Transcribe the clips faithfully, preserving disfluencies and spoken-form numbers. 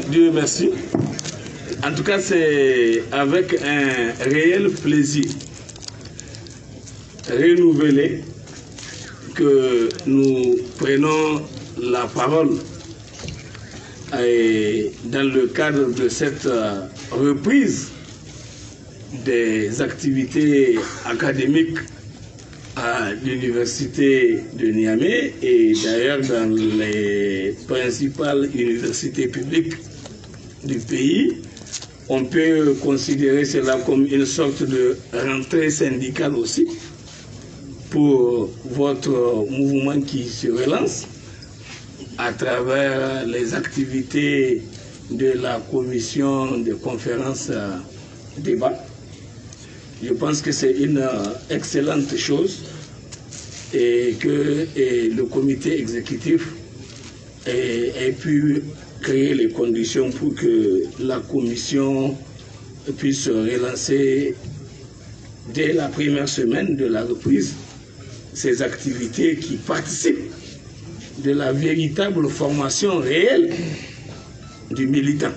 Dieu merci. En tout cas, c'est avec un réel plaisir renouvelé que nous prenons la parole et dans le cadre de cette reprise des activités académiques à l'université de Niamey et d'ailleurs dans les principales universités publiques du pays. On peut considérer cela comme une sorte de rentrée syndicale aussi pour votre mouvement qui se relance à travers les activités de la commission de conférences débat. Je pense que c'est une excellente chose et que et le comité exécutif ait, ait pu créer les conditions pour que la commission puisse se relancer dès la première semaine de la reprise ces activités qui participent de la véritable formation réelle du militant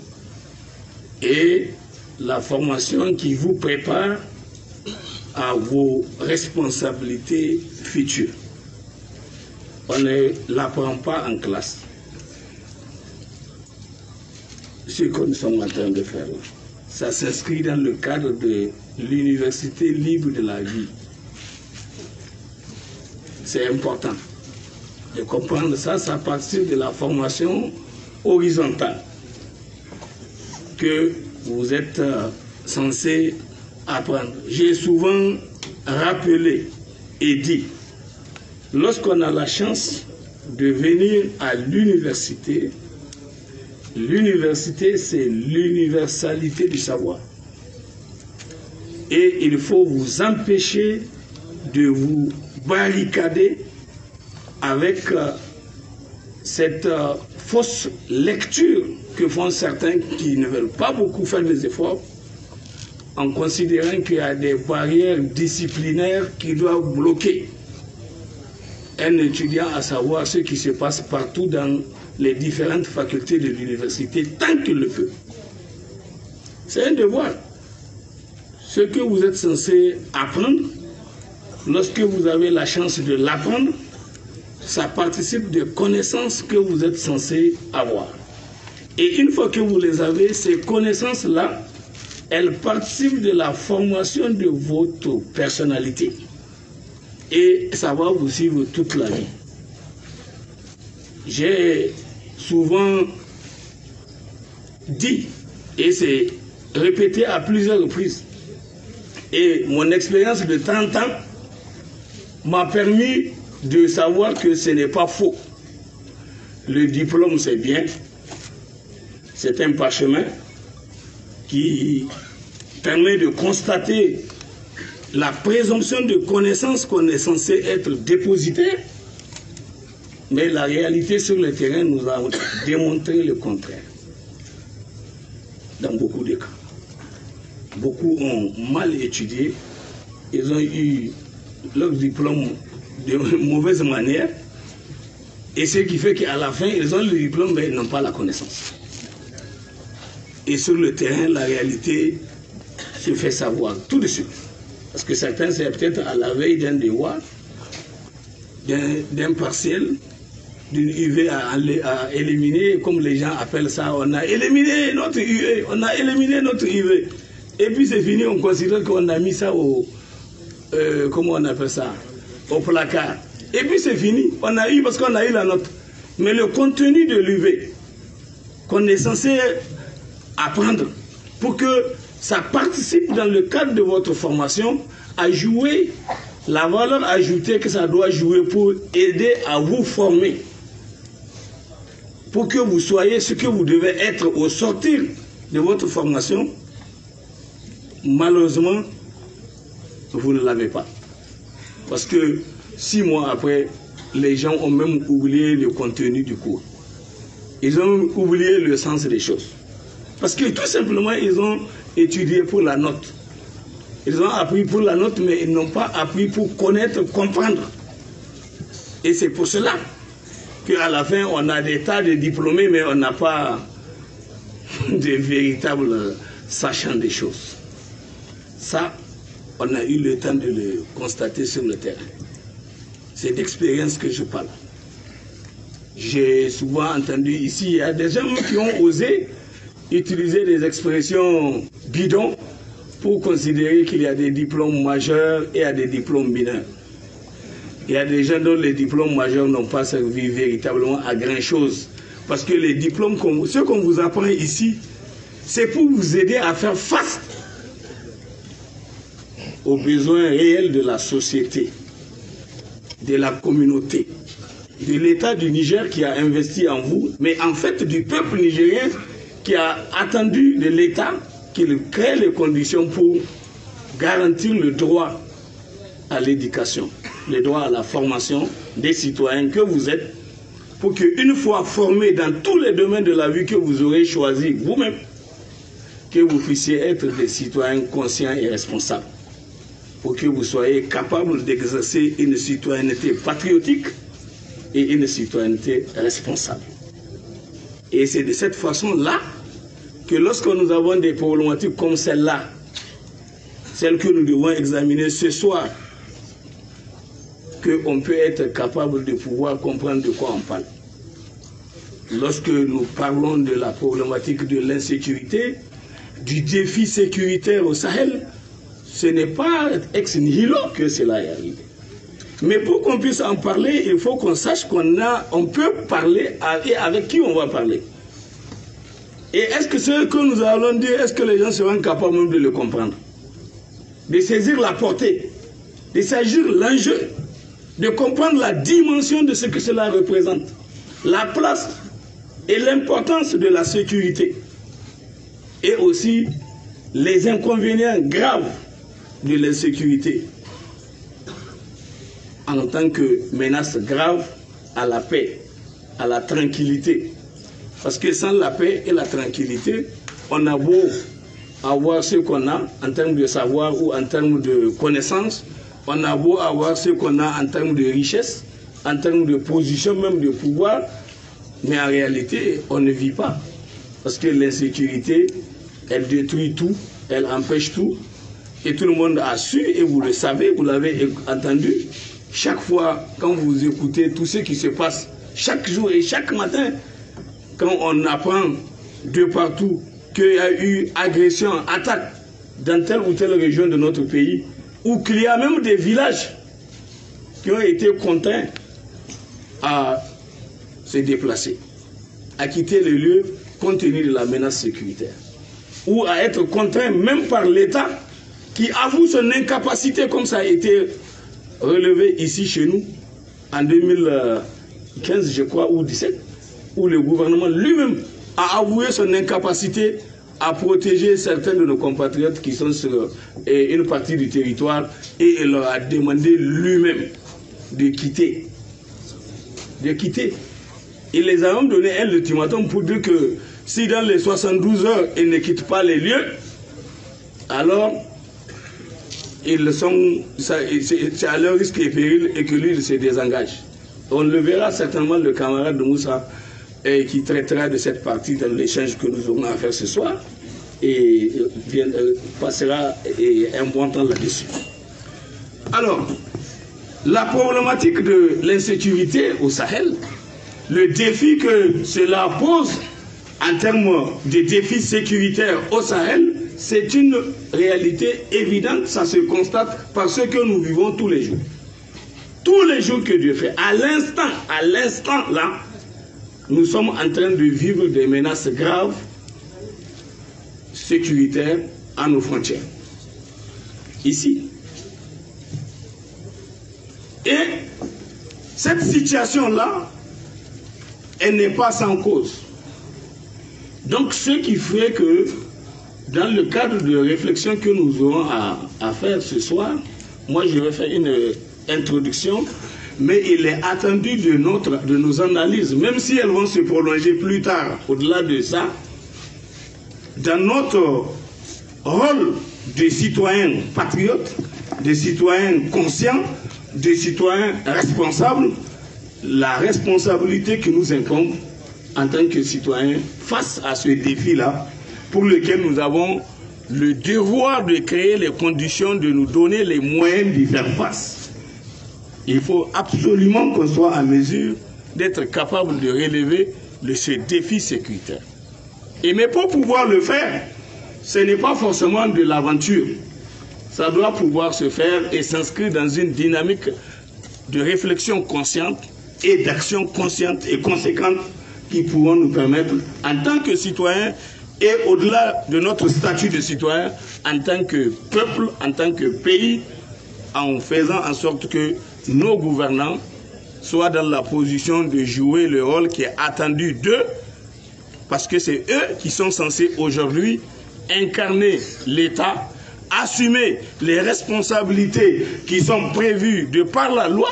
et la formation qui vous prépare à vos responsabilités futures. On ne l'apprend pas en classe. Ce que nous sommes en train de faire là, ça s'inscrit dans le cadre de l'université libre de la vie. C'est important de comprendre ça, ça participe de la formation horizontale que vous êtes euh, censé apprendre. J'ai souvent rappelé et dit, lorsqu'on a la chance de venir à l'université, l'université c'est l'universalité du savoir. Et il faut vous empêcher de vous barricader avec euh, cette euh, fausse lecture que font certains qui ne veulent pas beaucoup faire des efforts en considérant qu'il y a des barrières disciplinaires qui doivent bloquer un étudiant à savoir ce qui se passe partout dans les différentes facultés de l'université tant qu'il le peut. C'est un devoir. Ce que vous êtes censé apprendre, lorsque vous avez la chance de l'apprendre, ça participe des connaissances que vous êtes censé avoir. Et une fois que vous les avez, ces connaissances-là, elles participent de la formation de votre personnalité. Et ça va vous suivre toute la vie. J'ai souvent dit, et c'est répété à plusieurs reprises, et mon expérience de trente ans m'a permis de savoir que ce n'est pas faux. Le diplôme, c'est bien. C'est un parchemin qui permet de constater la présomption de connaissance qu'on est censé être dépositaire. Mais la réalité sur le terrain nous a démontré le contraire. Dans beaucoup de cas. Beaucoup ont mal étudié. Ils ont eu leur diplôme de mauvaise manière. Et ce qui fait qu'à la fin, ils ont le diplôme, mais ils n'ont pas la connaissance. Et sur le terrain, la réalité se fait savoir tout de suite. Parce que certains, c'est peut-être à la veille d'un devoir, d'un partiel, d'une U V à, à éliminer, comme les gens appellent ça, on a éliminé notre U V, on a éliminé notre U V. Et puis c'est fini, on considère qu'on a mis ça au, euh, comment on appelle ça, au placard. Et puis c'est fini, on a eu, parce qu'on a eu la note. Mais le contenu de l'U V, qu'on est censé apprendre, pour que ça participe dans le cadre de votre formation à jouer la valeur ajoutée que ça doit jouer pour aider à vous former. Pour que vous soyez ce que vous devez être au sortir de votre formation, malheureusement, vous ne l'avez pas. Parce que six mois après, les gens ont même oublié le contenu du cours. Ils ont oublié le sens des choses. Parce que tout simplement, ils ont étudié pour la note. Ils ont appris pour la note, mais ils n'ont pas appris pour connaître, comprendre. Et c'est pour cela qu'à la fin, on a des tas de diplômés, mais on n'a pas des véritables sachants des choses. Ça, on a eu le temps de le constater sur le terrain. C'est d'expérience que je parle. J'ai souvent entendu ici, il y a des gens qui ont osé utiliser des expressions bidons pour considérer qu'il y a des diplômes majeurs et il y a des diplômes mineurs. Il y a des gens dont les diplômes majeurs n'ont pas servi véritablement à grand chose. Parce que les diplômes, ce qu'on vous apprend ici, c'est pour vous aider à faire face aux besoins réels de la société, de la communauté, de l'État du Niger qui a investi en vous, mais en fait du peuple nigérien qui a attendu de l'État qu'il crée les conditions pour garantir le droit à l'éducation, le droit à la formation des citoyens que vous êtes, pour qu'une fois formés dans tous les domaines de la vie que vous aurez choisi vous-même, que vous puissiez être des citoyens conscients et responsables, pour que vous soyez capables d'exercer une citoyenneté patriotique et une citoyenneté responsable. Et c'est de cette façon-là que lorsque nous avons des problématiques comme celle-là, celle que nous devons examiner ce soir, qu'on peut être capable de pouvoir comprendre de quoi on parle. Lorsque nous parlons de la problématique de l'insécurité, du défi sécuritaire au Sahel, ce n'est pas ex nihilo que cela est arrivé. Mais pour qu'on puisse en parler, il faut qu'on sache qu'on a, on peut parler et avec qui on va parler. Et est-ce que ce que nous allons dire, est-ce que les gens seront capables même de le comprendre? De saisir la portée, de saisir l'enjeu, de comprendre la dimension de ce que cela représente, la place et l'importance de la sécurité, et aussi les inconvénients graves de l'insécurité en tant que menace grave à la paix, à la tranquillité. Parce que sans la paix et la tranquillité, on a beau avoir ce qu'on a en termes de savoir ou en termes de connaissances, on a beau avoir ce qu'on a en termes de richesse, en termes de position, même de pouvoir, mais en réalité, on ne vit pas. Parce que l'insécurité, elle détruit tout, elle empêche tout, et tout le monde a su, et vous le savez, vous l'avez entendu, chaque fois quand vous écoutez tout ce qui se passe, chaque jour et chaque matin, quand on apprend de partout qu'il y a eu agression, attaque dans telle ou telle région de notre pays, ou qu'il y a même des villages qui ont été contraints à se déplacer, à quitter le lieu compte tenu de la menace sécuritaire, ou à être contraints même par l'État qui avoue son incapacité, comme ça a été relevé ici chez nous en deux mille quinze, je crois, ou deux mille dix-sept, où le gouvernement lui-même a avoué son incapacité à protéger certains de nos compatriotes qui sont sur eh, une partie du territoire, et il leur a demandé lui-même de quitter. De quitter. Il les a même donné un ultimatum pour dire que si dans les soixante-douze heures, ils ne quittent pas les lieux, alors ils sont, c'est à leur risque et péril, et que lui, il se désengage. On le verra certainement, le camarade de Moussa, et qui traitera de cette partie dans l'échange que nous aurons à faire ce soir, et vient, euh, passera et, un bon temps là-dessus. Alors, la problématique de l'insécurité au Sahel, le défi que cela pose en termes de défis sécuritaires au Sahel, c'est une réalité évidente, ça se constate par ce que nous vivons tous les jours. Tous les jours que Dieu fait, à l'instant, à l'instant là, nous sommes en train de vivre des menaces graves sécuritaires à nos frontières. Ici. Et cette situation-là, elle n'est pas sans cause. Donc, ce qui fait que, dans le cadre de réflexion que nous aurons à, à faire ce soir, moi je vais faire une introduction, mais il est attendu de, notre, de nos analyses, même si elles vont se prolonger plus tard, au-delà de ça, dans notre rôle de citoyens patriotes, de citoyens conscients, de citoyens responsables, la responsabilité qui nous incombe en tant que citoyens, face à ce défi-là, pour lequel nous avons le devoir de créer les conditions, de nous donner les moyens d'y faire face. Il faut absolument qu'on soit en mesure d'être capable de relever le, ce défi sécuritaire. Et mais pour pouvoir le faire, ce n'est pas forcément de l'aventure. Ça doit pouvoir se faire et s'inscrire dans une dynamique de réflexion consciente et d'action consciente et conséquente qui pourront nous permettre, en tant que citoyens et au-delà de notre statut de citoyen, en tant que peuple, en tant que pays, en faisant en sorte que nos gouvernants soient dans la position de jouer le rôle qui est attendu d'eux, parce que c'est eux qui sont censés aujourd'hui incarner l'État, assumer les responsabilités qui sont prévues de par la loi,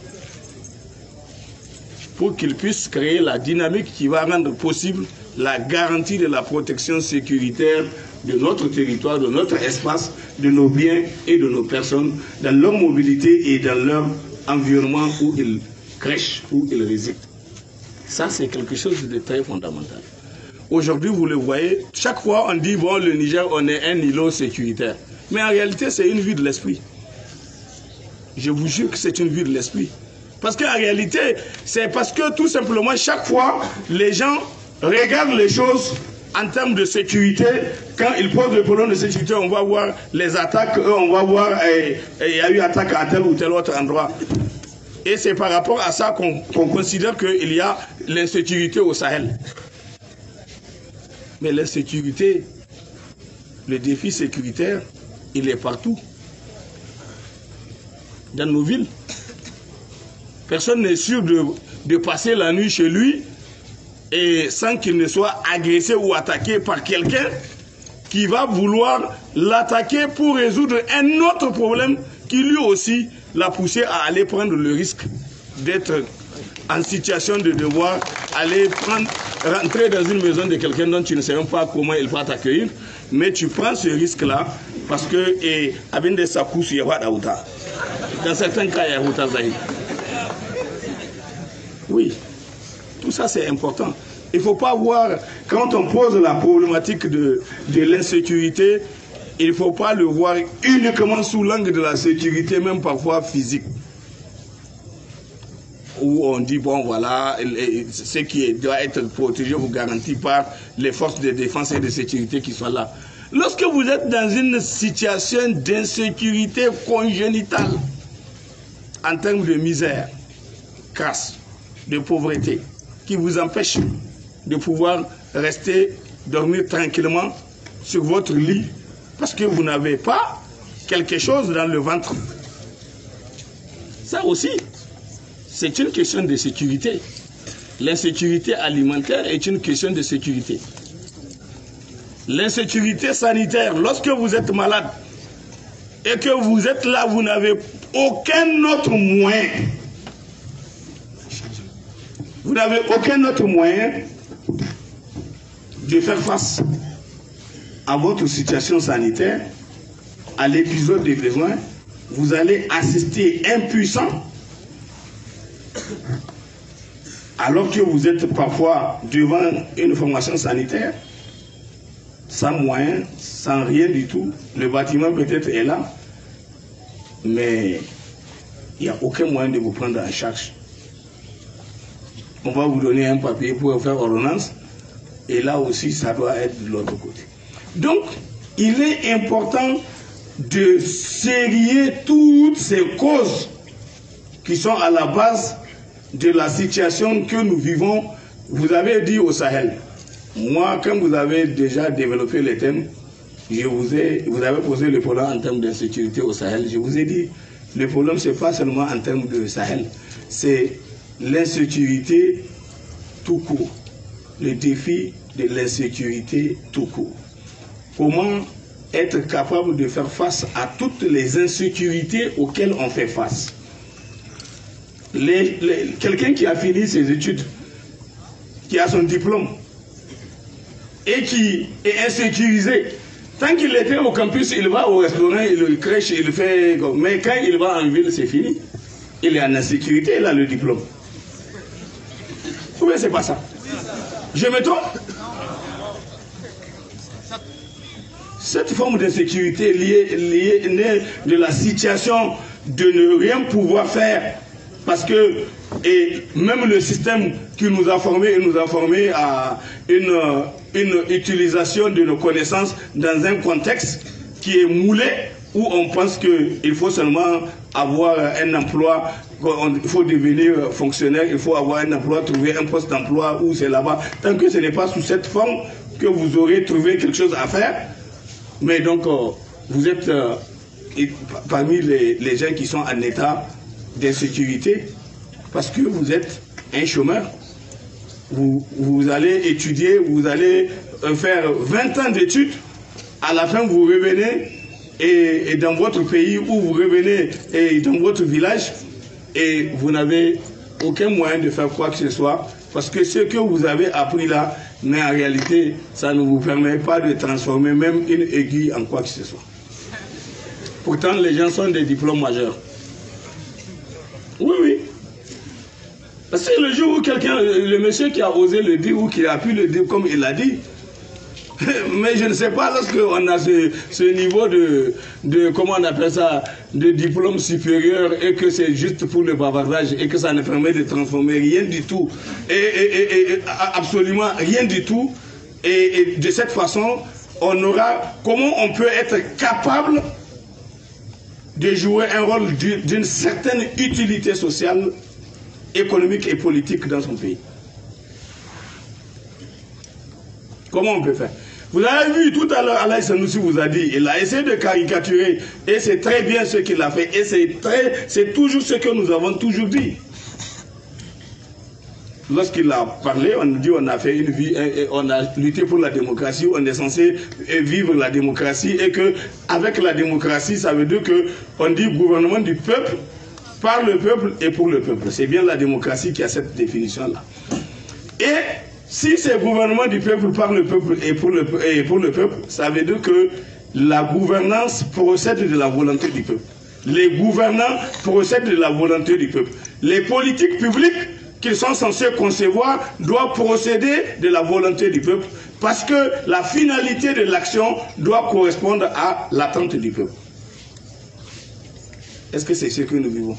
pour qu'ils puissent créer la dynamique qui va rendre possible la garantie de la protection sécuritaire de notre territoire, de notre espace, de nos biens et de nos personnes, dans leur mobilité et dans leur environnement où ils crèchent, où ils résident. Ça, c'est quelque chose de très fondamental. Aujourd'hui, vous le voyez, chaque fois on dit, bon, le Niger, on est un îlot sécuritaire. Mais en réalité, c'est une vue de l'esprit. Je vous jure que c'est une vue de l'esprit. Parce qu'en réalité, c'est parce que tout simplement, chaque fois, les gens regardent les choses en termes de sécurité. Quand ils posent le problème de sécurité, on va voir les attaques, on va voir, il y a eu attaque à tel ou tel autre endroit. Et c'est par rapport à ça qu'on qu'on considère qu'il y a l'insécurité au Sahel. Mais l'insécurité, le défi sécuritaire, il est partout. Dans nos villes. Personne n'est sûr de, de passer la nuit chez lui et sans qu'il ne soit agressé ou attaqué par quelqu'un qui va vouloir l'attaquer pour résoudre un autre problème qui lui aussi l'a poussé à aller prendre le risque d'être en situation de devoir aller prendre, rentrer dans une maison de quelqu'un dont tu ne sais même pas comment il va t'accueillir, mais tu prends ce risque-là parce que et avec des sakous, il y a pas d'auta. Dans certains cas, il y a auta zahir. Oui, tout ça c'est important. Il ne faut pas voir, quand on pose la problématique de, de l'insécurité, il ne faut pas le voir uniquement sous l'angle de la sécurité, même parfois physique. Où on dit, bon voilà, ce qui doit être protégé ou garanti par les forces de défense et de sécurité qui sont là. Lorsque vous êtes dans une situation d'insécurité congénitale, en termes de misère, crasse, de pauvreté, qui vous empêche de pouvoir rester, dormir tranquillement sur votre lit, parce que vous n'avez pas quelque chose dans le ventre. Ça aussi, c'est une question de sécurité. L'insécurité alimentaire est une question de sécurité. L'insécurité sanitaire, lorsque vous êtes malade et que vous êtes là, vous n'avez aucun autre moyen. Vous n'avez aucun autre moyen de faire face à votre situation sanitaire, à l'épisode des besoins. Vous allez assister impuissant alors que vous êtes parfois devant une formation sanitaire, sans moyen, sans rien du tout. Le bâtiment peut-être est là, mais il n'y a aucun moyen de vous prendre en charge. On va vous donner un papier pour faire ordonnance, et là aussi, ça doit être de l'autre côté. Donc, il est important de sérier toutes ces causes qui sont à la base de la situation que nous vivons. Vous avez dit au Sahel. Moi, quand vous avez déjà développé les thèmes, je vous ai, vous avez posé le problème en termes d'insécurité au Sahel. Je vous ai dit, le problème, ce n'est pas seulement en termes de Sahel, c'est l'insécurité tout court. Le défi de l'insécurité tout court. Comment être capable de faire face à toutes les insécurités auxquelles on fait face. Les, les, quelqu'un qui a fini ses études, qui a son diplôme, et qui est insécurisé, tant qu'il était au campus, il va au restaurant, il crèche, il fait... Mais quand il va en ville, c'est fini. Il est en insécurité, il a le diplôme. Ou bien c'est pas ça. Je me trompe? Cette forme d'insécurité liée, liée née de la situation de ne rien pouvoir faire, parce que et même le système qui nous a formés, nous a formés à une, une utilisation de nos connaissances dans un contexte qui est moulé, où on pense qu'il faut seulement avoir un emploi, il faut devenir fonctionnaire, il faut avoir un emploi, trouver un poste d'emploi où c'est là-bas. Tant que ce n'est pas sous cette forme que vous aurez trouvé quelque chose à faire. Mais donc, euh, vous êtes euh, parmi les, les gens qui sont en état d'insécurité parce que vous êtes un chômeur. Vous, vous allez étudier, vous allez euh, faire vingt ans d'études. À la fin, vous revenez et, et dans votre pays où vous revenez et dans votre village et vous n'avez aucun moyen de faire quoi que ce soit parce que ce que vous avez appris là, mais en réalité, ça ne vous permet pas de transformer même une aiguille en quoi que ce soit. Pourtant, les gens sont des diplômes majeurs. Oui, oui. Parce que le jour où quelqu'un, le monsieur qui a osé le dire ou qui a pu le dire comme il l'a dit, mais je ne sais pas, lorsqu'on a ce, ce niveau de, de, comment on appelle ça, de diplôme supérieur et que c'est juste pour le bavardage et que ça ne permet de transformer rien du tout, et, et, et, et absolument rien du tout, et, et de cette façon, on aura, comment on peut être capable de jouer un rôle d'une certaine utilité sociale, économique et politique dans son pays? Comment on peut faire? Vous avez vu tout à l'heure, Alain Sanoussi vous a dit, il a essayé de caricaturer, et c'est très bien ce qu'il a fait, et c'est toujours ce que nous avons toujours dit. Lorsqu'il a parlé, on dit on a fait une vie, on a lutté pour la démocratie, on est censé vivre la démocratie, et que avec la démocratie, ça veut dire que on dit gouvernement du peuple, par le peuple et pour le peuple. C'est bien la démocratie qui a cette définition-là. Et si c'est gouvernement du peuple, par le peuple et pour le, et pour le peuple, ça veut dire que la gouvernance procède de la volonté du peuple. Les gouvernants procèdent de la volonté du peuple. Les politiques publiques qu'ils sont censés concevoir doivent procéder de la volonté du peuple parce que la finalité de l'action doit correspondre à l'attente du peuple. Est-ce que c'est ce que nous vivons?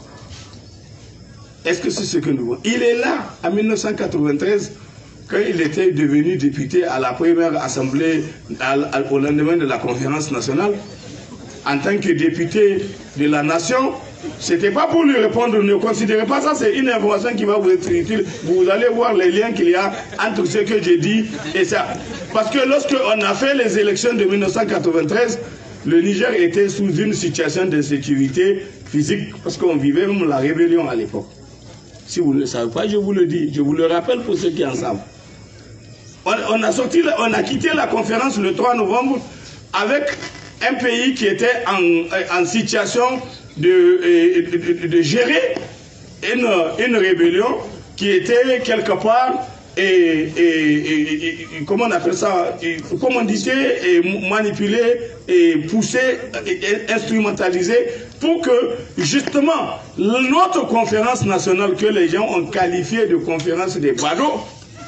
Est-ce que c'est ce que nous vivons? Il est là, en mille neuf cent quatre-vingt-treize, quand il était devenu député à la première assemblée à, à, au lendemain de la conférence nationale, en tant que député de la nation, c'était pas pour lui répondre, ne considérez pas ça, c'est une information qui va vous être utile. Vous allez voir les liens qu'il y a entre ce que j'ai dit et ça. Parce que lorsque on a fait les élections de mille neuf cent quatre-vingt-treize, le Niger était sous une situation d'insécurité physique, parce qu'on vivait même la rébellion à l'époque. Si vous ne le savez pas, je vous le dis, je vous le rappelle pour ceux qui en savent. On, on, a sorti, on a quitté la conférence le trois novembre avec un pays qui était en, en situation de, de, de, de gérer une, une rébellion qui était quelque part, et, et, et, et comment on appelle ça, commandité, et manipulé, et poussé, et instrumentalisé, pour que justement notre conférence nationale que les gens ont qualifiée de conférence des badauds,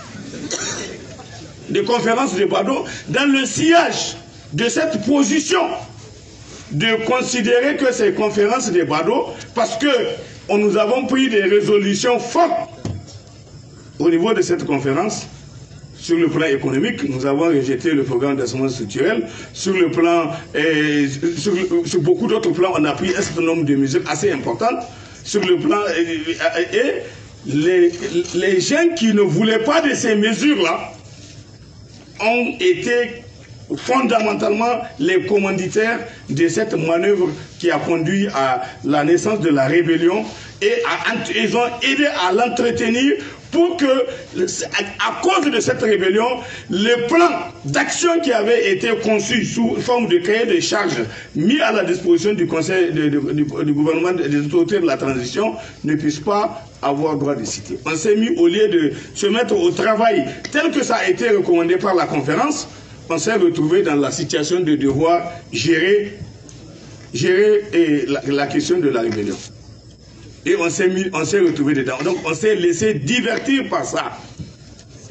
de conférence des badauds, dans le sillage de cette position de considérer que c'est conférence des badauds, parce que on, nous avons pris des résolutions fortes au niveau de cette conférence. Sur le plan économique, nous avons rejeté le programme d'assainissement structurel. Sur le plan, eh, sur, sur beaucoup d'autres plans, on a pris un certain nombre de mesures assez importantes. Sur le plan, et, et les, les gens qui ne voulaient pas de ces mesures-là ont été fondamentalement les commanditaires de cette manœuvre qui a conduit à la naissance de la rébellion, et à, ils ont aidé à l'entretenir pour que, à cause de cette rébellion, le plan d'action qui avait été conçu sous forme de cahier de charges mis à la disposition du Conseil de, de, du, du gouvernement, des autorités de la transition, ne puisse pas avoir droit de citer. On s'est mis, au lieu de se mettre au travail tel que ça a été recommandé par la conférence, on s'est retrouvé dans la situation de devoir gérer, gérer et la, la question de la rébellion. Et on s'est mis, on s'est retrouvé dedans. Donc on s'est laissé divertir par ça.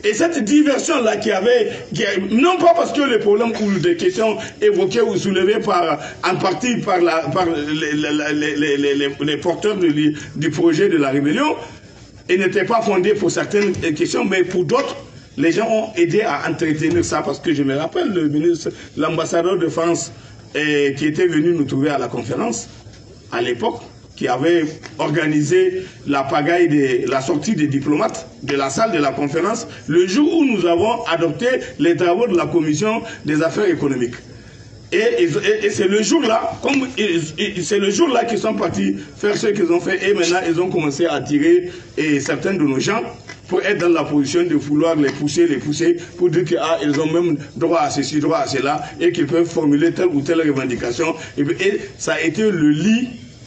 Et cette diversion-là qui avait, qui, non pas parce que les problèmes ou des questions évoquées ou soulevées par, en partie par, la, par les, les, les, les, les, les porteurs de, du projet de la rébellion, et n'étaient pas fondées pour certaines questions, mais pour d'autres, les gens ont aidé à entretenir ça, parce que je me rappelle le ministre, l'ambassadeur de France eh, qui était venu nous trouver à la conférence, à l'époque, qui avait organisé la pagaille de la sortie des diplomates de la salle de la conférence, le jour où nous avons adopté les travaux de la commission des affaires économiques. Et, et, et c'est le jour-là, comme c'est le jour-là qu'ils sont partis faire ce qu'ils ont fait, et maintenant ils ont commencé à attirer et certains de nos gens pour être dans la position de vouloir les pousser, les pousser, pour dire qu'ils ah, ont même droit à ceci, droit à cela, et qu'ils peuvent formuler telle ou telle revendication. Et, et ça a été le lit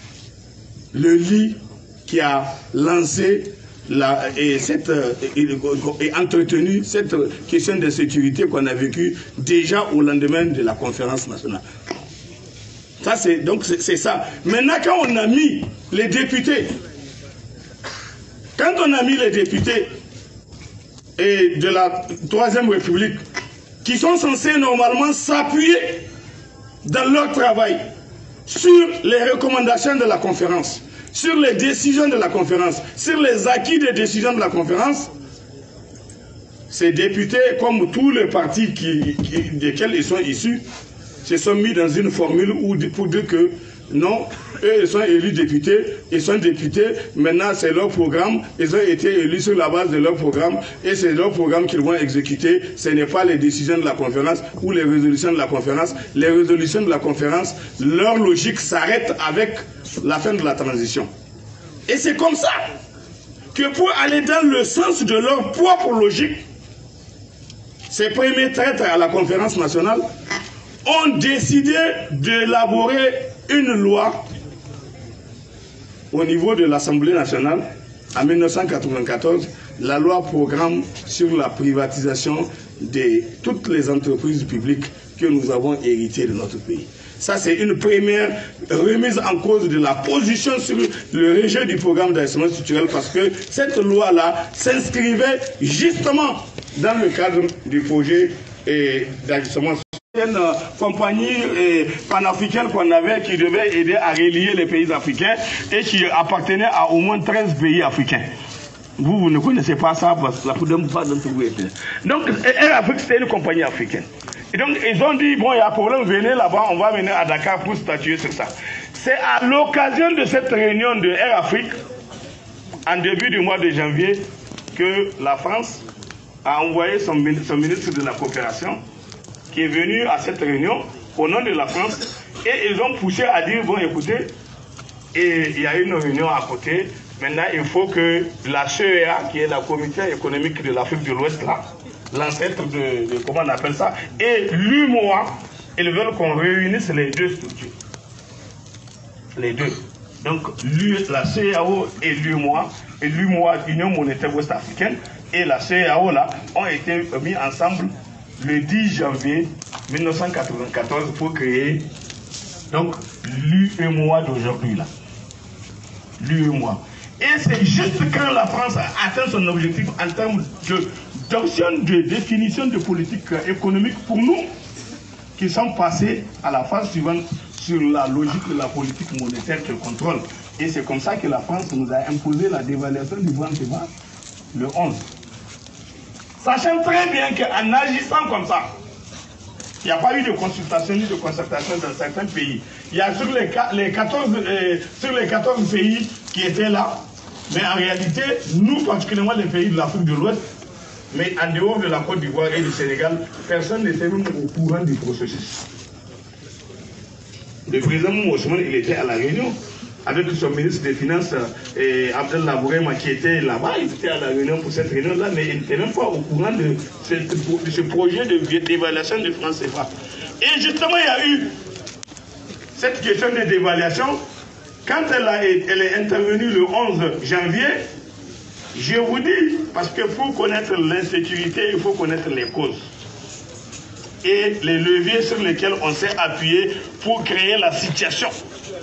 le lit qui a lancé la, et, cette, et, et entretenu cette question de sécurité qu'on a vécue déjà au lendemain de la conférence nationale. Ça, c'est, donc c'est ça. Maintenant, quand on a mis les députés, quand on a mis les députés et de la Troisième République, qui sont censés normalement s'appuyer dans leur travail sur les recommandations de la conférence, sur les décisions de la conférence, sur les acquis des décisions de la conférence, ces députés, comme tous les partis qui, qui, desquels ils sont issus, se sont mis dans une formule où, pour dire que non, eux ils sont élus députés, ils sont députés, maintenant c'est leur programme, ils ont été élus sur la base de leur programme, et c'est leur programme qu'ils vont exécuter, ce n'est pas les décisions de la conférence ou les résolutions de la conférence. Les résolutions de la conférence, leur logique s'arrête avec la fin de la transition. Et c'est comme ça que pour aller dans le sens de leur propre logique, ces premiers traîtres à la conférence nationale ont décidé d'élaborer une loi au niveau de l'Assemblée nationale en mille neuf cent quatre-vingt-quatorze, la loi programme sur la privatisation de toutes les entreprises publiques que nous avons héritées de notre pays. Ça, c'est une première remise en cause de la position sur le rejet du programme d'ajustement structurel, parce que cette loi-là s'inscrivait justement dans le cadre du projet d'ajustement structurel. Une compagnie eh, panafricaine qu'on avait qui devait aider à relier les pays africains et qui appartenait à au moins treize pays africains. Vous, vous ne connaissez pas ça parce que la plupart d'entre vous étaient. Donc, Air Afrique, c'était une compagnie africaine. Et donc, ils ont dit, bon, il y a un problème, venez là-bas, on va venir à Dakar pour statuer sur ça. C'est à l'occasion de cette réunion de Air Afrique, en début du mois de janvier, que la France a envoyé son, son ministre de la coopération, qui est venu à cette réunion au nom de la France, et ils ont poussé à dire, bon écoutez, et il y a une réunion à côté, maintenant il faut que la C E A, qui est la Comité économique de l'Afrique de l'Ouest, là, l'ancêtre de, de, comment on appelle ça, et l'U M O A, ils veulent qu'on réunisse les deux structures. Les deux. Donc la C E A O et l'U M O A, et l'U M O A, Union monétaire ouest-africaine, et la C E A O là, ont été mis ensemble le dix janvier mille neuf cent quatre-vingt-quatorze pour créer donc l'U M O A d'aujourd'hui là. L'U M O A. Et c'est juste quand la France a atteint son objectif en termes d'option de, de définition de politique économique pour nous, qui sommes passés à la phase suivante sur la logique de la politique monétaire qu'elle contrôle. Et c'est comme ça que la France nous a imposé la dévaluation du franc C F A le onze. Sachant très bien qu'en agissant comme ça, il n'y a pas eu de consultation ni de concertation dans certains pays. Il y a sur les, les, quatorze, euh, sur les quatorze pays qui étaient là, mais en réalité, nous particulièrement les pays de l'Afrique de l'Ouest, mais en dehors de la Côte d'Ivoire et du Sénégal, personne n'était même au courant du processus. Le président Moussouman, il était à la réunion avec son ministre des Finances, eh, Abdel Labourema, qui était là-bas. Il était à la réunion pour cette réunion-là, mais il n'était même pas au courant de ce, de ce projet d'évaluation du franc C F A. Et justement, il y a eu cette question de dévaluation. Quand elle, a, elle est intervenue le onze janvier, je vous dis, parce que pour connaître l'insécurité, il faut connaître les causes et les leviers sur lesquels on s'est appuyé pour créer la situation.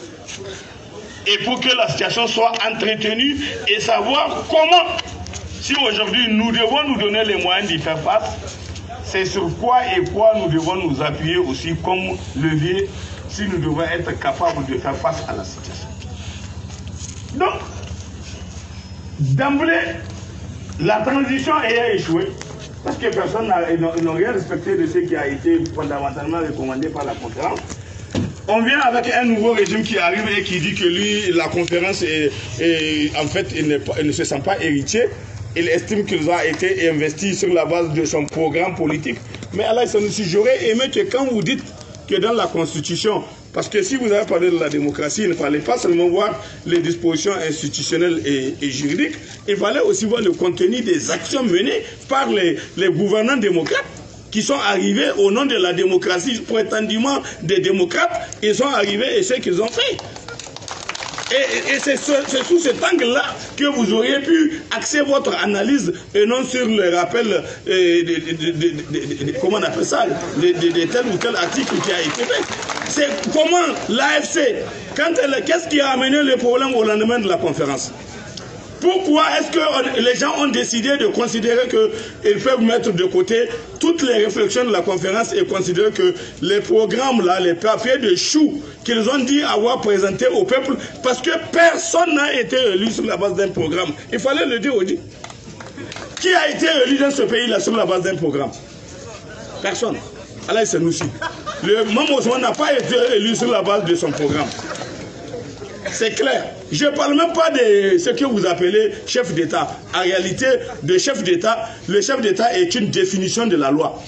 Et pour que la situation soit entretenue et savoir comment, si aujourd'hui nous devons nous donner les moyens d'y faire face, c'est sur quoi et quoi nous devons nous appuyer aussi comme levier si nous devons être capables de faire face à la situation. Donc, d'emblée, la transition ayant échoué, parce que personne n'a rien respecté de ce qui a été fondamentalement recommandé par la conférence, on vient avec un nouveau régime qui arrive et qui dit que lui, la conférence, est, est, en fait, il, il ne se sent pas héritier. Il estime qu'il a été investi sur la base de son programme politique. Mais Allah, j'aurais aimé que quand vous dites que dans la Constitution, parce que si vous avez parlé de la démocratie, il ne fallait pas seulement voir les dispositions institutionnelles et, et juridiques, il fallait aussi voir le contenu des actions menées par les, les gouvernants démocrates qui sont arrivés au nom de la démocratie, prétendument des démocrates, ils sont arrivés et ce qu'ils ont fait. Et, et c'est sous cet angle-là que vous auriez pu axer votre analyse et non sur le rappel euh, de, de, de, de, de, comment on appelle ça, de, de, de tel ou tel article qui a été fait. C'est comment l'A F C, qu'est-ce qui a amené le problème au lendemain de la conférence? Pourquoi est-ce que les gens ont décidé de considérer qu'ils peuvent mettre de côté toutes les réflexions de la conférence et considérer que les programmes, là, les papiers de chou qu'ils ont dit avoir présentés au peuple, parce que personne n'a été élu sur la base d'un programme. Il fallait le dire aujourd'hui. Qui a été élu dans ce pays-là sur la base d'un programme? Personne. Allah, c'est nous aussi. Le Maman Ousmane n'a pas été élu sur la base de son programme. C'est clair. Je ne parle même pas de ce que vous appelez chef d'État. En réalité, de chef d'État, le chef d'État est une définition de la loi.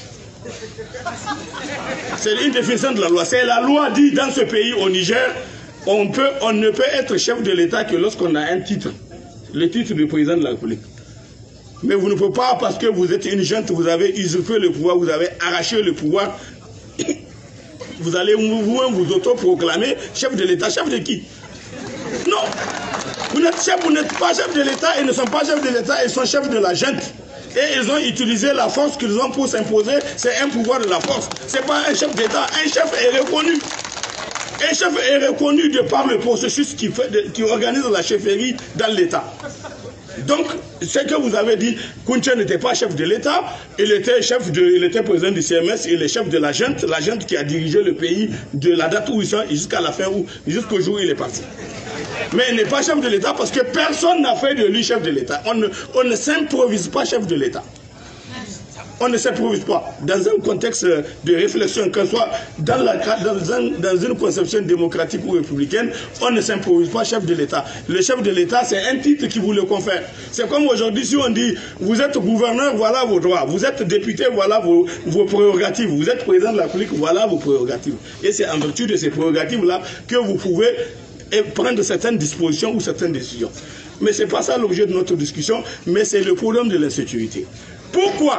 C'est une définition de la loi. C'est la loi dit dans ce pays, au Niger, on, peut, on ne peut être chef de l'État que lorsqu'on a un titre. Le titre du président de la République. Mais vous ne pouvez pas, parce que vous êtes une gente, vous avez usurpé le pouvoir, vous avez arraché le pouvoir. Vous allez vous, vous autoproclamer chef de l'État. Chef de qui? Non, vous n'êtes chef, vous n'êtes pas chef de l'État, ils ne sont pas chefs de l'État, ils sont chefs de la junte. Et ils ont utilisé la force qu'ils ont pour s'imposer, c'est un pouvoir de la force. Ce n'est pas un chef d'État, un chef est reconnu. Un chef est reconnu de par le processus qui, fait de, qui organise la chefferie dans l'État. Donc, ce que vous avez dit, Kounché n'était pas chef de l'État, il était chef de, il était président du C M S, il est chef de la junte, la junte qui a dirigé le pays de la date où ils sont jusqu'à la fin, jusqu'au jour où il est parti. Mais il n'est pas chef de l'État parce que personne n'a fait de lui chef de l'État. On ne, on ne s'improvise pas chef de l'État. On ne s'improvise pas. Dans un contexte de réflexion, que ce soit dans, la, dans, un, dans une conception démocratique ou républicaine, on ne s'improvise pas chef de l'État. Le chef de l'État, c'est un titre qui vous le confère. C'est comme aujourd'hui, si on dit, vous êtes gouverneur, voilà vos droits. Vous êtes député, voilà vos, vos prérogatives. Vous êtes président de la République, voilà vos prérogatives. Et c'est en vertu de ces prérogatives-là que vous pouvez prendre certaines dispositions ou certaines décisions. Mais ce n'est pas ça l'objet de notre discussion, mais c'est le problème de l'insécurité. Pourquoi?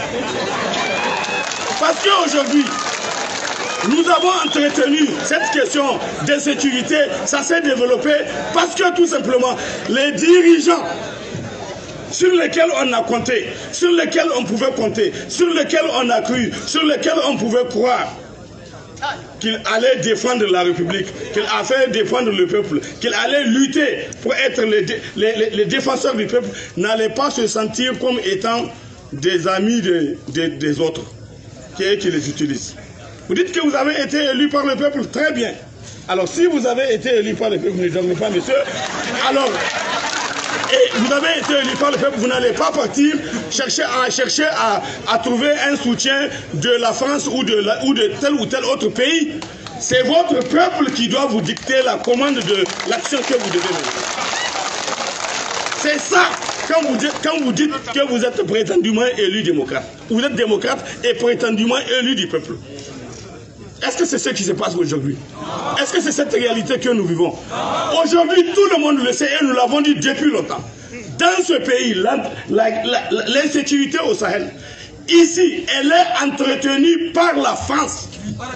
Parce qu'aujourd'hui, nous avons entretenu cette question d'insécurité, ça s'est développé parce que tout simplement, les dirigeants sur lesquels on a compté, sur lesquels on pouvait compter, sur lesquels on a cru, sur lesquels on pouvait croire, qu'il allait défendre la République, qu'il allait défendre le peuple, qu'il allait lutter pour être les, les, les, les défenseurs du peuple, n'allaient pas se sentir comme étant des amis de, de, des autres, qui, qui les utilisent. Vous dites que vous avez été élu par le peuple, très bien. Alors si vous avez été élu par le peuple, vous ne dormez pas, monsieur, alors... Et vous avez été élu par le peuple, vous n'allez pas partir chercher à, chercher à, à trouver un soutien de la France ou de, la, ou de tel ou tel autre pays. C'est votre peuple qui doit vous dicter la commande de l'action que vous devez mener. C'est ça quand vous, dites, quand vous dites que vous êtes prétendument élu démocrate. Vous êtes démocrate et prétendument élu du peuple. Est-ce que c'est ce qui se passe aujourd'hui? Est-ce que c'est cette réalité que nous vivons? Aujourd'hui, tout le monde le sait et nous l'avons dit depuis longtemps. Dans ce pays, l'insécurité au Sahel, ici, elle est entretenue par la France.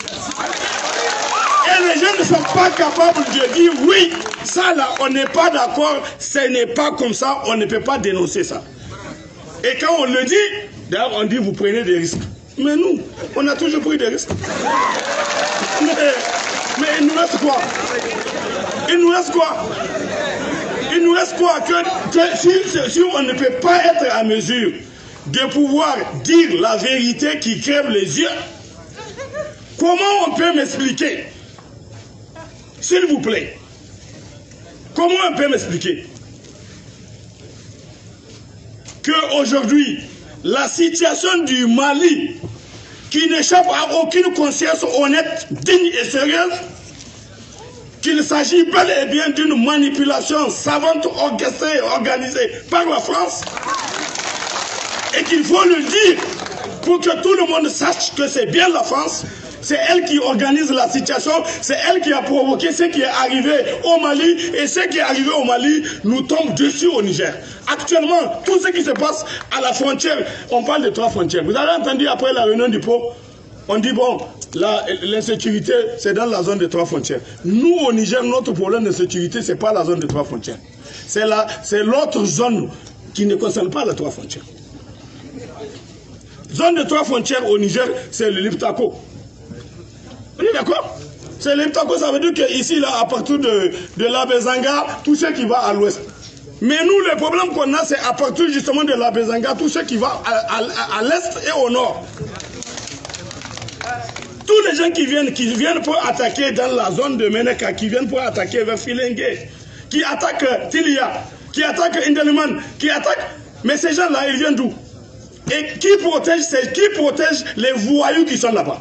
Et les gens ne sont pas capables de dire oui, ça là, on n'est pas d'accord, ce n'est pas comme ça, on ne peut pas dénoncer ça. Et quand on le dit, d'ailleurs on dit vous prenez des risques. Mais nous, on a toujours pris des risques. Mais, mais il nous reste quoi? Il nous reste quoi? il nous reste quoi que, que si, si on ne peut pas être à mesure de pouvoir dire la vérité qui crève les yeux, comment on peut m'expliquer? S'il vous plaît, comment on peut m'expliquer qu'aujourd'hui, la situation du Mali, qui n'échappe à aucune conscience honnête, digne et sérieuse, qu'il s'agit bel et bien d'une manipulation savante, orchestrée, organisée par la France, et qu'il faut le dire pour que tout le monde sache que c'est bien la France, c'est elle qui organise la situation, c'est elle qui a provoqué ce qui est arrivé au Mali, et ce qui est arrivé au Mali nous tombe dessus au Niger. Actuellement, tout ce qui se passe à la frontière, on parle de trois frontières. Vous avez entendu après la réunion du Pau, on dit bon, l'insécurité c'est dans la zone des trois frontières. Nous au Niger, notre problème de sécurité, c'est pas la zone des trois frontières. C'est l'autre zone qui ne concerne pas les trois frontières. Zone de trois frontières au Niger, c'est le Liptako. On est d'accord? C'est le Liptako, ça veut dire qu'ici, là, à partir de, de la Bezanga, tout ce qui va à l'ouest. Mais nous, le problème qu'on a, c'est à partir justement de la Bezanga, tout ce qui va à, à, à l'est et au nord. Tous les gens qui viennent, qui viennent pour attaquer dans la zone de Meneka, qui viennent pour attaquer vers Filengue, qui attaquent Tilia, qui attaquent Indeliman, qui attaquent... Mais ces gens-là, ils viennent d'où? Et qui protège, qui protège les voyous qui sont là-bas?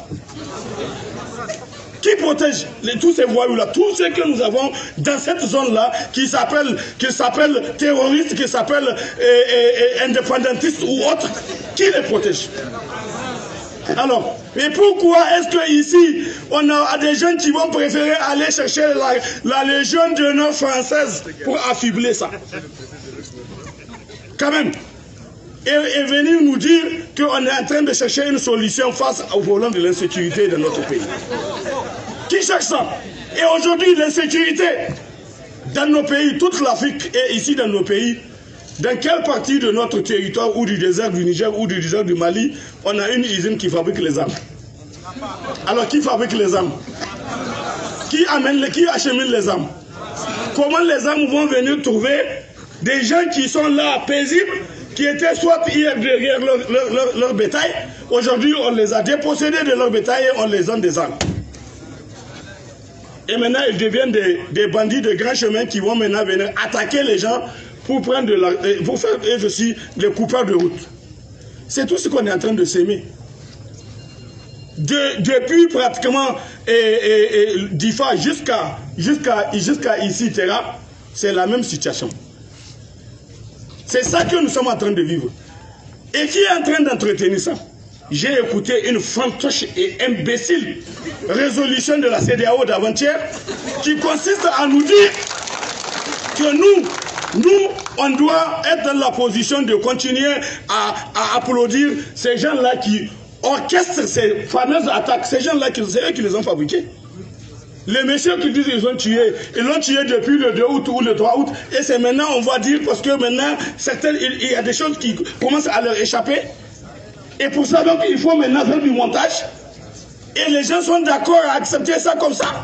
Qui protège les, tous ces voyous-là, tous ceux que nous avons dans cette zone-là, qui s'appellent qui s'appellent terroristes, qui s'appellent eh, eh, indépendantistes ou autres, qui les protège? Alors, mais pourquoi est-ce que ici, on a des jeunes qui vont préférer aller chercher la, la Légion d'honneur française pour affibler ça? Quand même. Et, et venir nous dire qu'on est en train de chercher une solution face au problème de l'insécurité de notre pays. Qui cherche ça? Et aujourd'hui, l'insécurité dans nos pays, toute l'Afrique et ici dans nos pays, dans quelle partie de notre territoire ou du désert du Niger ou du désert du Mali, on a une usine qui fabrique les armes? Alors qui fabrique les armes? Qui amène, les, qui achemine les armes? Comment les armes vont venir trouver des gens qui sont là paisibles, qui étaient soit hier derrière leur, leur, leur, leur bétail, aujourd'hui on les a dépossédés de leur bétail et on les donne des armes. Et maintenant ils deviennent des, des bandits de grands chemins qui vont maintenant venir attaquer les gens pour, prendre de la, pour faire eux aussi les coupeurs de route. C'est tout ce qu'on est en train de s'aimer. De, depuis pratiquement et, et, et, Difa jusqu'à jusqu'à jusqu'à ici, Terra, c'est la même situation. C'est ça que nous sommes en train de vivre. Et qui est en train d'entretenir ça? J'ai écouté une fantoche et imbécile résolution de la C E D E A O d'avant-hier qui consiste à nous dire que nous, nous, on doit être dans la position de continuer à, à applaudir ces gens-là qui orchestrent ces fameuses attaques. Ces gens-là, c'est eux qui les ont fabriqués. Les messieurs qui disent qu'ils ont tué, ils l'ont tué depuis le deux août ou le trois août. Et c'est maintenant, on va dire, parce que maintenant, certaines, il, il y a des choses qui commencent à leur échapper. Et pour ça, donc, il faut maintenant faire du montage. Et les gens sont d'accord à accepter ça comme ça.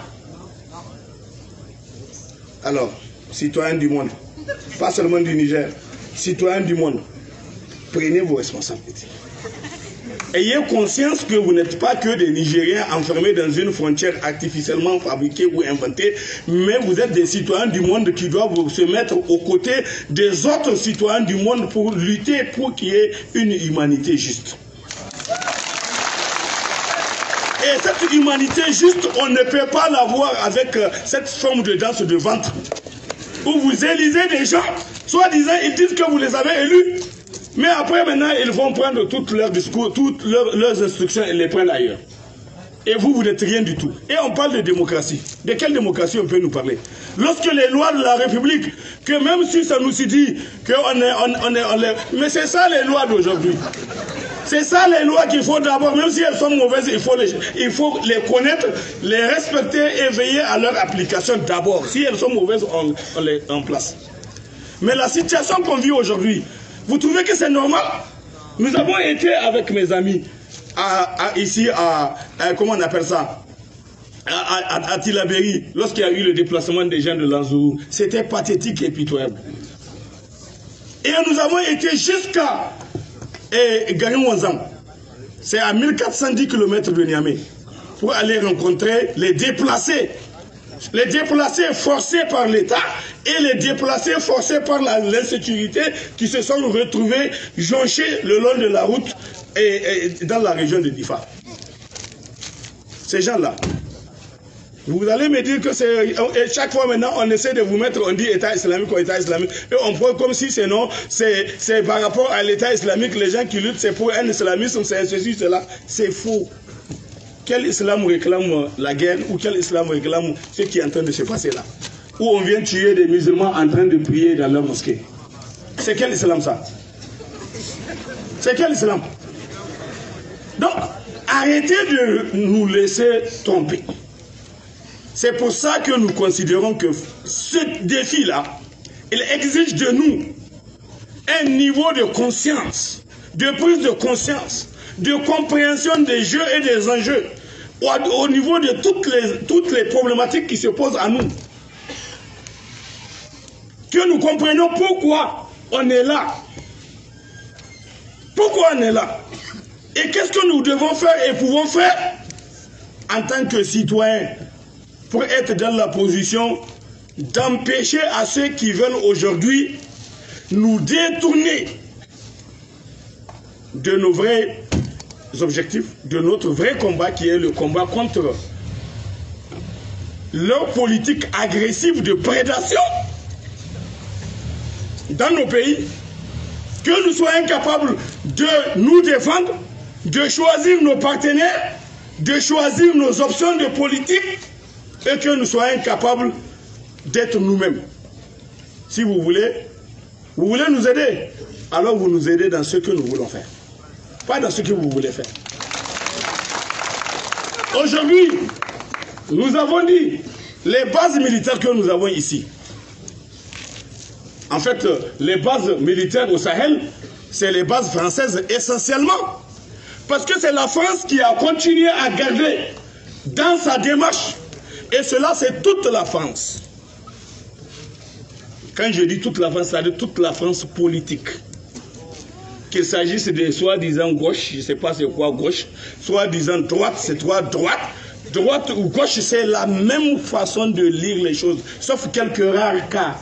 Alors, citoyens du monde, pas seulement du Niger, citoyens du monde, prenez vos responsabilités. Ayez conscience que vous n'êtes pas que des Nigériens enfermés dans une frontière artificiellement fabriquée ou inventée, mais vous êtes des citoyens du monde qui doivent se mettre aux côtés des autres citoyens du monde pour lutter pour qu'il y ait une humanité juste. Et cette humanité juste, on ne peut pas l'avoir avec cette forme de danse de ventre, où vous élisez des gens, soi-disant ils disent que vous les avez élus. Mais après, maintenant, ils vont prendre tous leurs discours, toutes leurs, leurs instructions et les prendre ailleurs. Et vous, vous n'êtes rien du tout. Et on parle de démocratie. De quelle démocratie on peut nous parler? Lorsque les lois de la République, que même si ça nous dit qu'on est, on, on est, on est... Mais c'est ça les lois d'aujourd'hui. C'est ça les lois qu'il faut d'abord, même si elles sont mauvaises, il faut, les, il faut les connaître, les respecter et veiller à leur application d'abord. Si elles sont mauvaises, on, on les en place. Mais la situation qu'on vit aujourd'hui, vous trouvez que c'est normal? Nous avons été avec mes amis à, à, ici à, à, comment on appelle ça, à, à, à Tilaberi, lorsqu'il y a eu le déplacement des gens de Lanzourou, c'était pathétique et pitoyable. Et nous avons été jusqu'à Garimouanzam, c'est à mille quatre cent dix kilomètres de Niamey, pour aller rencontrer les déplacés. Les déplacés forcés par l'État et les déplacés forcés par l'insécurité qui se sont retrouvés jonchés le long de la route et, et dans la région de Difa. Ces gens-là, vous allez me dire que c'est... Chaque fois maintenant, on essaie de vous mettre, on dit État islamique ou État islamique, et on prend comme si c'est non, c'est par rapport à l'État islamique, les gens qui luttent, c'est pour un islamisme, c'est ceci, cela. C'est faux. Quel islam réclame la guerre ou quel islam réclame ce qui est en train de se passer là? Où on vient tuer des musulmans en train de prier dans leur mosquée. C'est quel islam ça? C'est quel islam? Donc, arrêtez de nous laisser tromper. C'est pour ça que nous considérons que ce défi-là, il exige de nous un niveau de conscience, de prise de conscience, de compréhension des jeux et des enjeux au, au niveau de toutes les, toutes les problématiques qui se posent à nous. Que nous comprenions pourquoi on est là. Pourquoi on est là. Et qu'est-ce que nous devons faire et pouvons faire en tant que citoyens pour être dans la position d'empêcher à ceux qui veulent aujourd'hui nous détourner de nos vrais objectifs, de notre vrai combat qui est le combat contre leur politique agressive de prédation dans nos pays, que nous soyons capables de nous défendre, de choisir nos partenaires, de choisir nos options de politique et que nous soyons capables d'être nous-mêmes. Si vous voulez, vous voulez nous aider, alors vous nous aidez dans ce que nous voulons faire. Pas dans ce que vous voulez faire. Aujourd'hui, nous avons dit, les bases militaires que nous avons ici, en fait, les bases militaires au Sahel, c'est les bases françaises essentiellement. Parce que c'est la France qui a continué à garder dans sa démarche. Et cela, c'est toute la France. Quand je dis toute la France, c'est-à-dire toute la France politique. Qu'il s'agisse de soi-disant gauche, je ne sais pas c'est quoi gauche, soi-disant droite, c'est quoi droite. Droite ou gauche, c'est la même façon de lire les choses, sauf quelques rares cas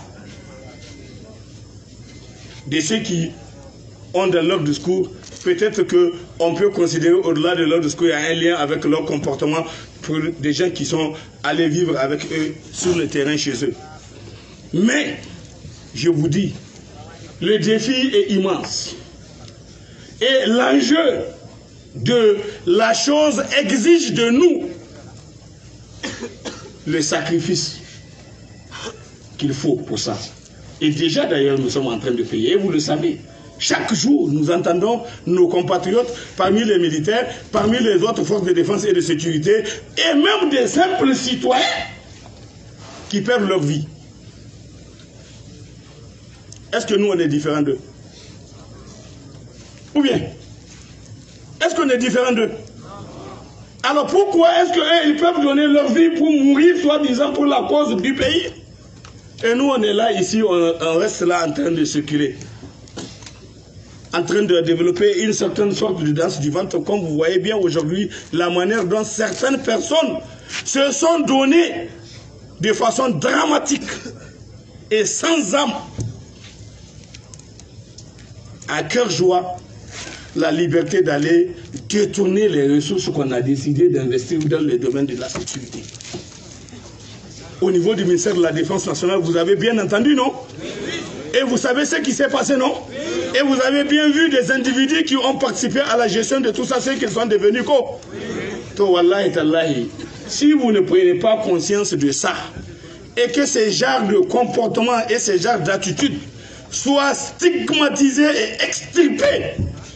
de ceux qui ont dans leur discours, peut-être qu'on peut considérer au-delà de leur discours, il y a un lien avec leur comportement pour des gens qui sont allés vivre avec eux sur le terrain chez eux. Mais, je vous dis, le défi est immense. Et l'enjeu de la chose exige de nous le sacrifice qu'il faut pour ça. Et déjà d'ailleurs nous sommes en train de payer, vous le savez. Chaque jour nous entendons nos compatriotes parmi les militaires, parmi les autres forces de défense et de sécurité, et même des simples citoyens qui perdent leur vie. Est-ce que nous on est différents d'eux? Ou bien, est-ce qu'on est différent d'eux? Alors pourquoi est-ce qu'ils peuvent donner leur vie pour mourir, soi-disant, pour la cause du pays? Et nous, on est là, ici, on, on reste là en train de circuler. En train de développer une certaine sorte de danse du ventre, comme vous voyez bien aujourd'hui, la manière dont certaines personnes se sont données de façon dramatique et sans âme, à cœur joie, la liberté d'aller détourner les ressources qu'on a décidé d'investir dans le domaine de la sécurité. Au niveau du ministère de la Défense nationale, vous avez bien entendu, non? Et vous savez ce qui s'est passé, non? Et vous avez bien vu des individus qui ont participé à la gestion de tout ça, ceux qui sont devenus quoi? Si vous ne prenez pas conscience de ça, et que ces genres de comportements et ces genres d'attitudes soient stigmatisés et extirpés,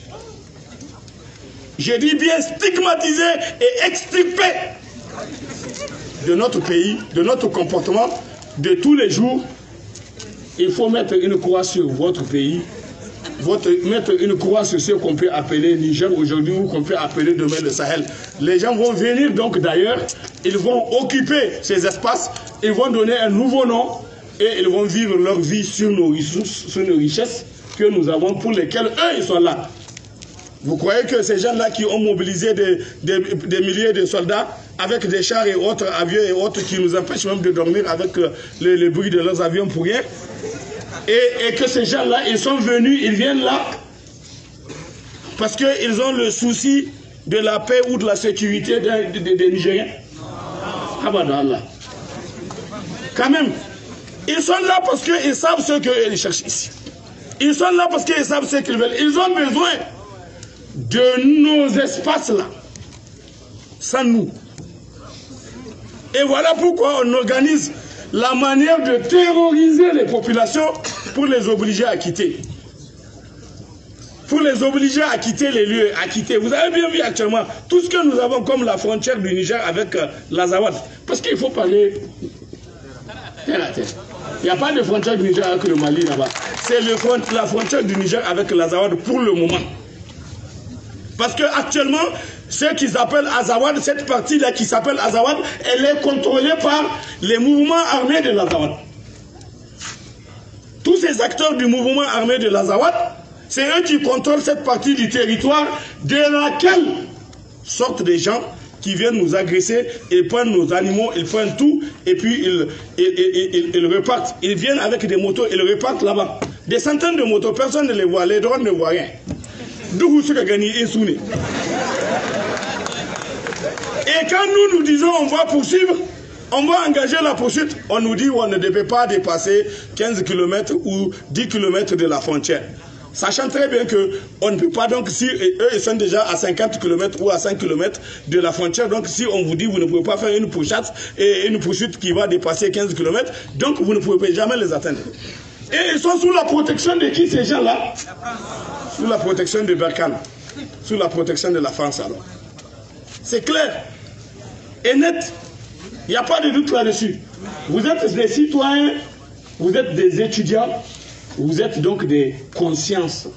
je dis bien stigmatisés et extirpés de notre pays, de notre comportement, de tous les jours, il faut mettre une croix sur votre pays votre, mettre une croix sur ce qu'on peut appeler Niger aujourd'hui ou qu'on peut appeler demain le Sahel. Les gens vont venir donc d'ailleurs, ils vont occuper ces espaces, ils vont donner un nouveau nom et ils vont vivre leur vie sur nos ressources, sur nos richesses que nous avons, pour lesquelles eux ils sont là. Vous croyez que ces gens-là qui ont mobilisé des, des, des milliers de soldats avec des chars et autres avions et autres qui nous empêchent même de dormir avec le, le, le bruit de leurs avions pour rien, et, et que ces gens-là, ils sont venus, ils viennent là parce qu'ils ont le souci de la paix ou de la sécurité des, des, des Nigériens? Ah bah non, là. Quand même, ils sont là parce qu'ils savent ce qu'ils cherchent ici. Ils sont là parce qu'ils savent ce qu'ils veulent. Ils ont besoin de nos espaces-là, sans nous. Et voilà pourquoi on organise la manière de terroriser les populations pour les obliger à quitter. Pour les obliger à quitter les lieux, à quitter. Vous avez bien vu actuellement tout ce que nous avons comme la frontière du Niger avec euh, l'Azawad. Parce qu'il faut parler terre à terre. Il n'y a pas de frontière du Niger avec le Mali là-bas. C'est la frontière du Niger avec l'Azawad pour le moment. Parce qu'actuellement, ce qu'ils appellent Azawad, cette partie-là qui s'appelle Azawad, elle est contrôlée par les mouvements armés de l'Azawad. Tous ces acteurs du mouvement armé de l'Azawad, c'est eux qui contrôlent cette partie du territoire de laquelle sortent des gens qui viennent nous agresser, ils prennent nos animaux, ils prennent tout, et puis ils, ils, ils, ils, ils repartent. Ils viennent avec des motos, ils repartent là-bas. Des centaines de motos, personne ne les voit, les drones ne voient rien. D'où ce que gagné est souné. Et quand nous nous disons on va poursuivre, on va engager la poursuite, on nous dit on ne devait pas dépasser quinze kilomètres ou dix kilomètres de la frontière. Sachant très bien qu'on ne peut pas, donc si eux ils sont déjà à cinquante kilomètres ou à cinq kilomètres de la frontière, donc si on vous dit vous ne pouvez pas faire une pourchasse et une poursuite qui va dépasser quinze kilomètres, donc vous ne pouvez jamais les atteindre. Et ils sont sous la protection de qui ces gens-là? Sous la protection de Berkane, sous la protection de la France alors. C'est clair et net, il n'y a pas de doute là-dessus. Vous êtes des citoyens, vous êtes des étudiants, vous êtes donc des consciences.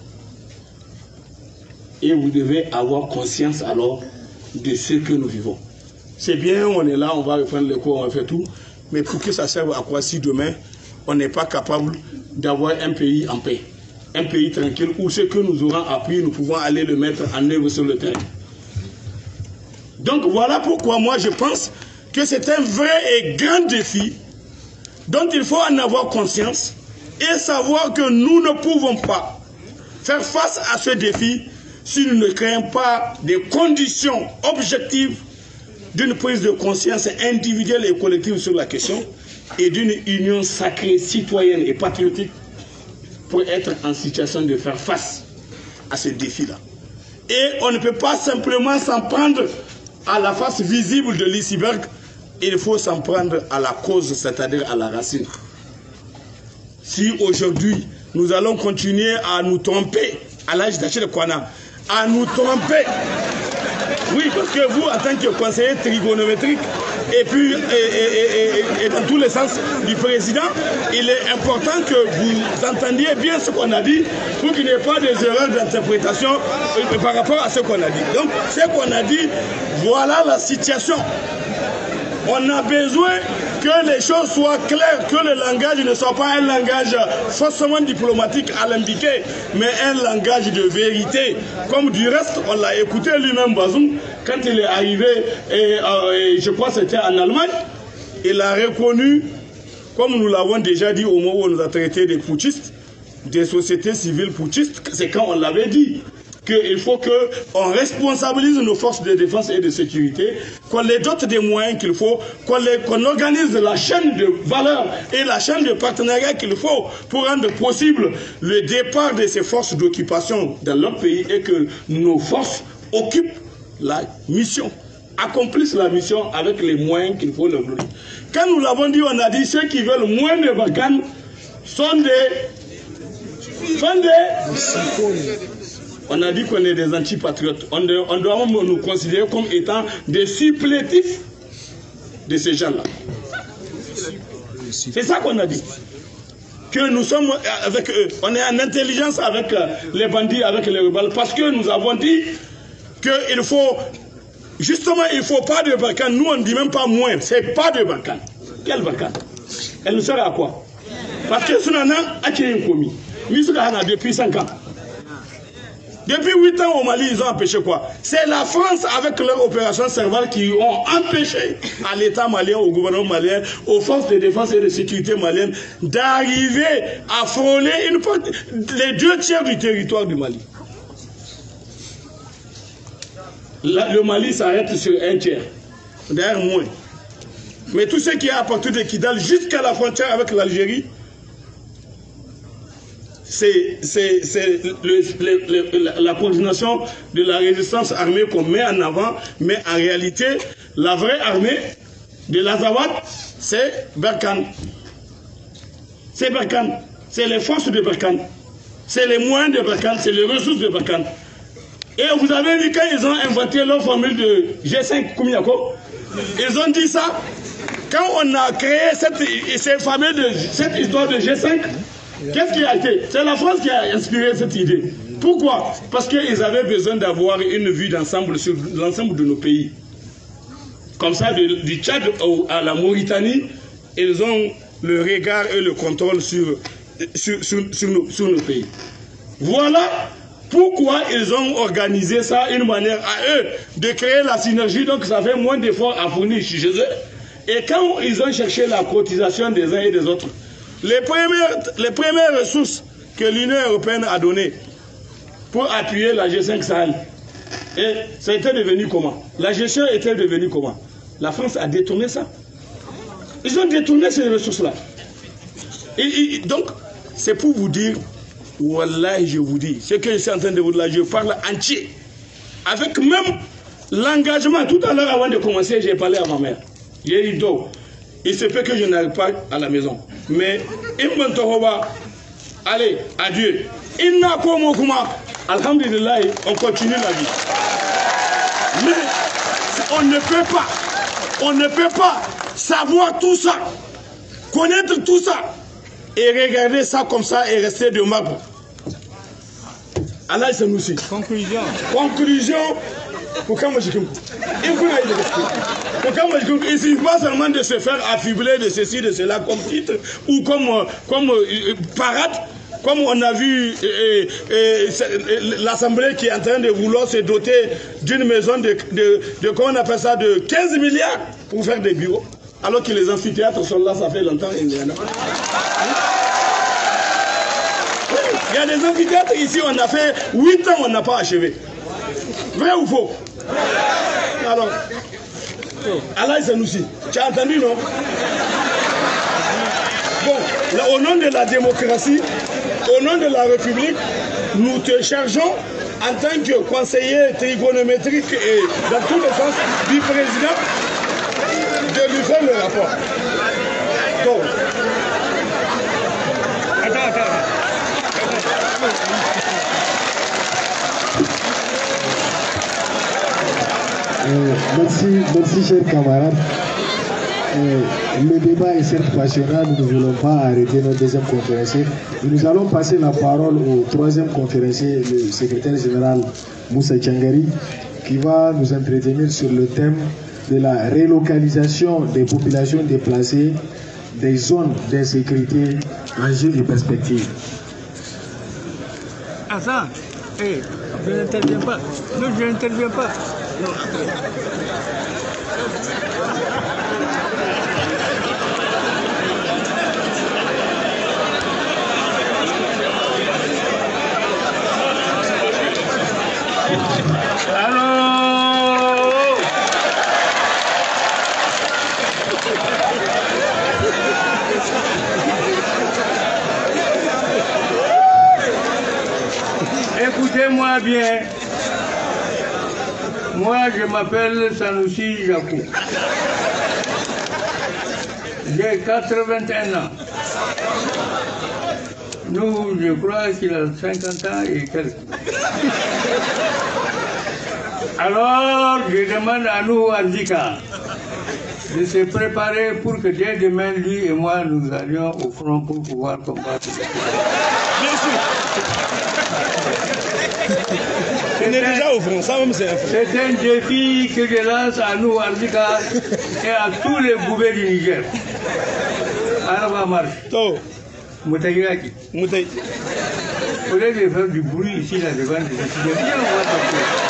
Et vous devez avoir conscience alors de ce que nous vivons. C'est bien, on est là, on va reprendre les cours, on va faire tout, mais pour que ça serve à quoi si demain, on n'est pas capable d'avoir un pays en paix, un pays tranquille, où ce que nous aurons appris, nous pouvons aller le mettre en œuvre sur le terrain. Donc voilà pourquoi moi je pense que c'est un vrai et grand défi dont il faut en avoir conscience et savoir que nous ne pouvons pas faire face à ce défi si nous ne créons pas des conditions objectives d'une prise de conscience individuelle et collective sur la question et d'une union sacrée, citoyenne et patriotique pour être en situation de faire face à ce défi-là. Et on ne peut pas simplement s'en prendre à la face visible de l'iceberg, il faut s'en prendre à la cause, c'est-à-dire à la racine. Si aujourd'hui, nous allons continuer à nous tromper, à l'âge d'Achille Kouana, à nous tromper, oui, parce que vous, en tant que conseiller trigonométrique, et puis, et, et, et, et dans tous les sens du président, il est important que vous entendiez bien ce qu'on a dit, pour qu'il n'y ait pas des erreurs d'interprétation par rapport à ce qu'on a dit. Donc, ce qu'on a dit, voilà la situation. On a besoin que les choses soient claires, que le langage ne soit pas un langage faussement diplomatique alambiqué, mais un langage de vérité. Comme du reste, on l'a écouté lui-même, Bazoum, quand il est arrivé, et, euh, et je crois que c'était en Allemagne, il a reconnu, comme nous l'avons déjà dit au moment où on nous a traité des putschistes, des sociétés civiles putschistes, c'est quand on l'avait dit. Qu'il faut qu'on responsabilise nos forces de défense et de sécurité, qu'on les dote des moyens qu'il faut, qu'on qu'on organise la chaîne de valeur et la chaîne de partenariat qu'il faut pour rendre possible le départ de ces forces d'occupation dans leur pays et que nos forces occupent la mission, accomplissent la mission avec les moyens qu'il faut leur donner. Quand nous l'avons dit, on a dit ceux qui veulent moins de Barkhane sont des... sont des... On a dit qu'on est des antipatriotes. On, de, on doit nous considérer comme étant des supplétifs de ces gens-là. C'est ça qu'on a dit. que nous sommes avec eux. On est en intelligence avec les bandits, avec les rebelles, parce que nous avons dit qu'il faut, justement, il ne faut pas de Barkhane. Nous, on ne dit même pas moins, c'est pas de Barkhane. Quel Barkhane? Elle nous sert à quoi? Parce que ce nana a été commis. Depuis cinq ans. Depuis huit ans au Mali, ils ont empêché quoi? C'est la France avec leur opération Serval qui ont empêché à l'État malien, au gouvernement malien, aux forces de défense et de sécurité maliennes d'arriver à frôler une partie, les deux tiers du territoire du Mali. La, le Mali s'arrête sur un tiers, d'ailleurs moins. Mais tout ce qui est à partir de Kidal jusqu'à la frontière avec l'Algérie, c'est la coordination de la résistance armée qu'on met en avant, mais en réalité, la vraie armée de l'Azawad, c'est Barkhane. C'est Barkhane. C'est les forces de Barkhane. C'est les moyens de Barkhane, c'est les ressources de Barkhane. Et vous avez vu quand ils ont inventé leur formule de G cinq Koumiyako, ils ont dit ça, quand on a créé cette, cette, fameux de, cette histoire de G cinq, qu'est-ce qui a été? C'est la France qui a inspiré cette idée. Pourquoi? Parce qu'ils avaient besoin d'avoir une vue d'ensemble sur l'ensemble de nos pays. Comme ça, de, du Tchad à la Mauritanie, ils ont le regard et le contrôle sur, sur, sur, sur, nos, sur nos pays. Voilà pourquoi ils ont organisé ça, une manière à eux de créer la synergie, donc ça fait moins d'efforts à fournir chez eux. Et quand ils ont cherché la cotisation des uns et des autres, les premières, les premières ressources que l'Union européenne a données pour appuyer la G cinq Sahel, et ça était devenu comment? La gestion était devenue comment? La France a détourné ça. Ils ont détourné ces ressources-là. Et, et donc, c'est pour vous dire, Wallah, je vous dis, ce que je suis en train de vous dire là, je parle entier. Avec même l'engagement, tout à l'heure avant de commencer, j'ai parlé à ma mère. J'ai dit, donc, il se peut que je n'arrive pas à la maison. Mais, allez, adieu. Inna komo kuma, alhamdulillah, on continue la vie. Mais, on ne peut pas, on ne peut pas savoir tout ça, connaître tout ça, et regarder ça comme ça et rester de marbre. Allah c'est nous aussi. Conclusion. Conclusion. Pourquoi moi je dis il ne suffit pas seulement de se faire affibler de ceci, de cela comme titre, ou comme, comme euh, parade, comme on a vu euh, euh, l'Assemblée qui est en train de vouloir se doter d'une maison de, de, de, comment on appelle ça, de quinze milliards pour faire des bureaux, alors que les amphithéâtres sont là, ça fait longtemps. Il y en a. Il y a des amphithéâtres ici, on a fait huit ans, on n'a pas achevé. Vrai ou faux? Alors, Allah c'est nous aussi. Tu as entendu, non? Bon, là, au nom de la démocratie, au nom de la République, nous te chargeons en tant que conseiller trigonométrique et dans tous les sens du président de lui faire le rapport. Donc, attends, attends. Euh, merci, merci chers camarades. Euh, le débat est certes passionnant, nous ne voulons pas arrêter notre deuxième conférencier. Nous allons passer la parole au troisième conférencier, le secrétaire général Moussa Tchangari, qui va nous entretenir sur le thème de la relocalisation des populations déplacées des zones d'insécurité, enjeux et perspectives. Ah ça, hey, je n'interviens pas. Non, je n'interviens pas. Non, Allô? Écoutez-moi bien. Moi, je m'appelle Sanoussi Jakou. J'ai quatre-vingt-un ans. Nous, je crois qu'il a cinquante ans et quelques. Alors, je demande à nous, Ardika, de se préparer pour que dès demain, lui et moi, nous allions au front pour pouvoir combattre. Bien sûr. On est déjà au front, ça même c'est un front. C'est un défi que je lance à nous, Ardika, et à tous les gouvernements du Niger. Araba marche. To. Moutayaki. Moutayi. Au lieu de faire du bruit ici, là, devant les étudiants, viens, on va sortir.